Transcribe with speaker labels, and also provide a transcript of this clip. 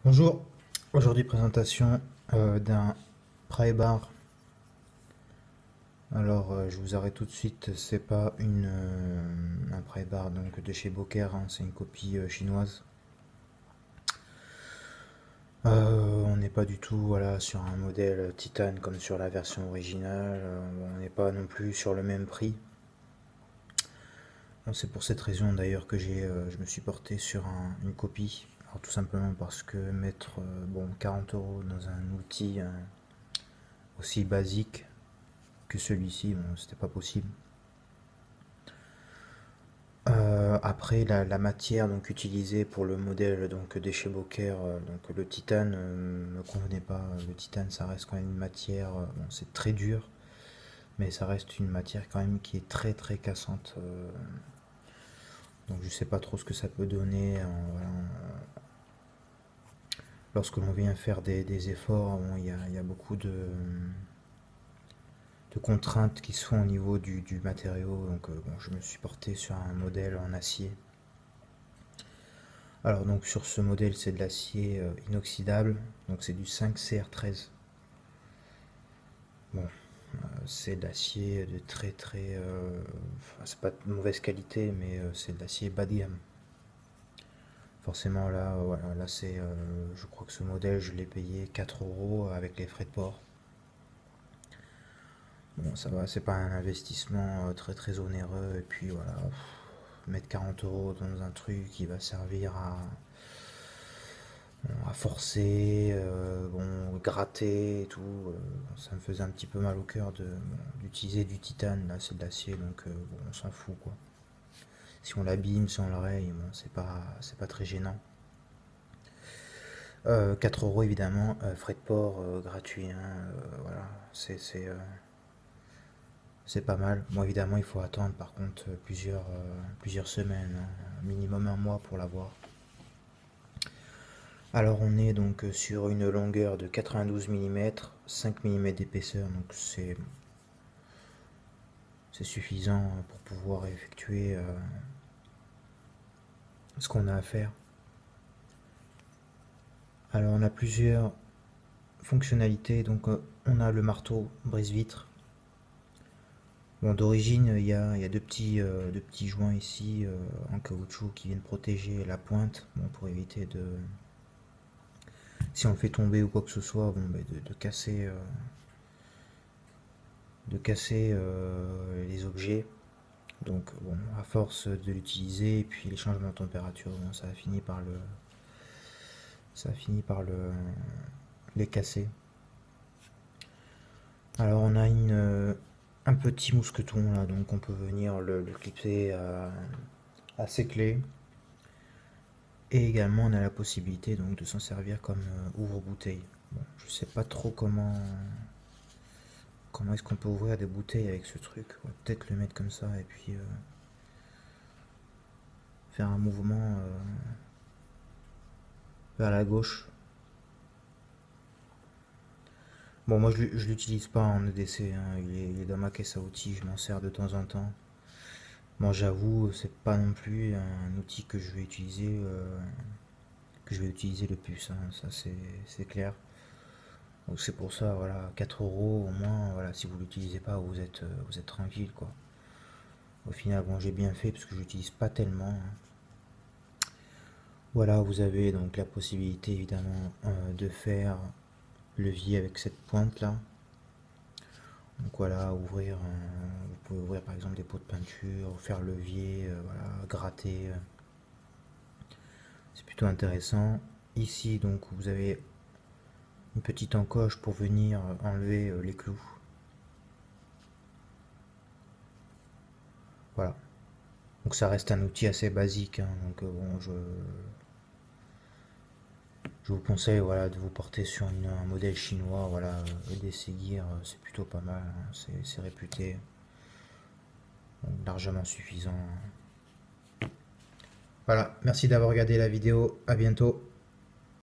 Speaker 1: Bonjour, aujourd'hui présentation d'un pry bar. Alors je vous arrête tout de suite, c'est pas un pry bar donc de chez Boker, hein, c'est une copie chinoise. On n'est pas du tout voilà, sur un modèle titane comme sur la version originale, on n'est pas non plus sur le même prix. Bon, c'est pour cette raison d'ailleurs que je me suis porté sur une copie. Alors, tout simplement parce que mettre bon, 40 euros dans un outil aussi basique que celui-ci, bon, c'était pas possible. Après la matière donc utilisée pour le modèle donc des chez Boker, donc le titane me convenait pas. Le titane ça reste quand même une matière, bon, c'est très dur, mais ça reste une matière quand même qui est très très cassante. Donc je sais pas trop ce que ça peut donner. Voilà, lorsque l'on vient faire des efforts, bon, il y a beaucoup de contraintes qui se font au niveau du matériau. Donc bon, je me suis porté sur un modèle en acier. Alors donc sur ce modèle c'est de l'acier inoxydable, donc c'est du 5CR13. Bon, c'est de l'acier de enfin, c'est pas de mauvaise qualité, mais c'est de l'acier bas de gamme. Forcément là, voilà, là c'est, je crois que ce modèle je l'ai payé 4 euros avec les frais de port. Bon ça va, c'est pas un investissement très très onéreux, et puis voilà, mettre 40 euros dans un truc qui va servir à forcer, bon, gratter et tout, ça me faisait un petit peu mal au cœur d'utiliser du titane. Là c'est de l'acier, donc bon, on s'en fout quoi. Si on l'abîme, si on le raye, bon, c'est pas très gênant. 4 euros évidemment, frais de port gratuit, hein, voilà, c'est pas mal. Bon évidemment il faut attendre par contre plusieurs semaines, hein, minimum un mois pour l'avoir. Alors on est donc sur une longueur de 92 mm, 5 mm d'épaisseur, donc c'est suffisant pour pouvoir effectuer ce qu'on a à faire. Alors on a plusieurs fonctionnalités, donc on a le marteau brise-vitre. Bon, d'origine il y a deux petits joints ici en caoutchouc qui viennent protéger la pointe, bon, pour éviter si on le fait tomber ou quoi que ce soit, bon, de casser les objets. Donc bon, à force de l'utiliser et puis les changements de température, bon, ça a fini par les casser. Alors on a un petit mousqueton là, donc on peut venir le clipser à ses clés. Et également on a la possibilité donc de s'en servir comme ouvre-bouteille. Bon, je sais pas trop comment est-ce qu'on peut ouvrir des bouteilles avec ce truc. On va peut-être le mettre comme ça et puis faire un mouvement vers la gauche. Bon, moi je l'utilise pas en EDC, hein. Il est dans ma caisse à outils, je m'en sers de temps en temps. Bon, j'avoue, c'est pas non plus un outil que je vais utiliser le plus, hein. Ça c'est clair. Donc c'est pour ça, voilà, 4 euros au moins, voilà, si vous l'utilisez pas, vous êtes tranquille, quoi. Au final, bon, j'ai bien fait parce que je l'utilise pas tellement, hein. Voilà, vous avez donc la possibilité évidemment de faire levier avec cette pointe là. Donc voilà, vous pouvez ouvrir par exemple des pots de peinture, faire levier, voilà, gratter, c'est plutôt intéressant. Ici donc vous avez une petite encoche pour venir enlever les clous. Voilà. Donc ça reste un outil assez basique, hein. Donc bon, je vous conseille voilà, de vous porter sur un modèle chinois, voilà, EDC Gear, c'est plutôt pas mal, hein. C'est réputé, donc largement suffisant. Voilà, merci d'avoir regardé la vidéo, à bientôt.